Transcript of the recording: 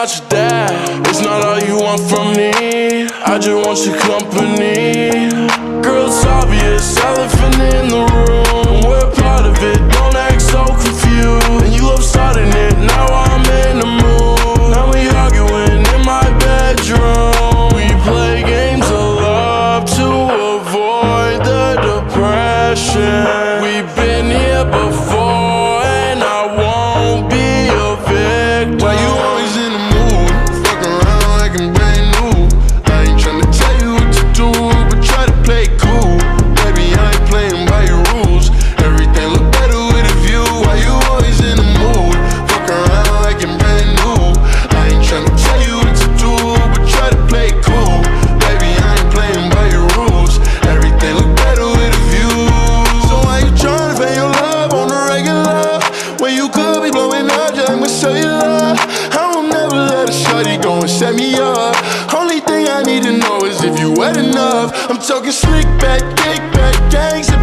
about your dad. It's not all you want from me, I just want your company. Girl, it's obvious, elephant in the room. We're part of it, don't act so confused. And you love starting it, now I'm in the mood. Now we arguing in my bedroom. We play games of love to avoid the depression. We've been here before and I won't be a victim. Why you always in the mood? Fuck around like I'm brand new. I ain't tryna tell you what to do, but try to play cool. Baby, I ain't playing by your rules. Everything look better with a view. Why you always in the mood? Fuck around like I'm brand new. I ain't tryna tell you what to do, but try to play cool. Baby, I ain't playing by your rules. Everything look better with a view. So why you tryna pay your love on the regular when you could be blowing up just like my cellular? I will never let a shorty go and set me up. Only thing I need to know is if you wet enough. I'm talking slick back, kick back, gangs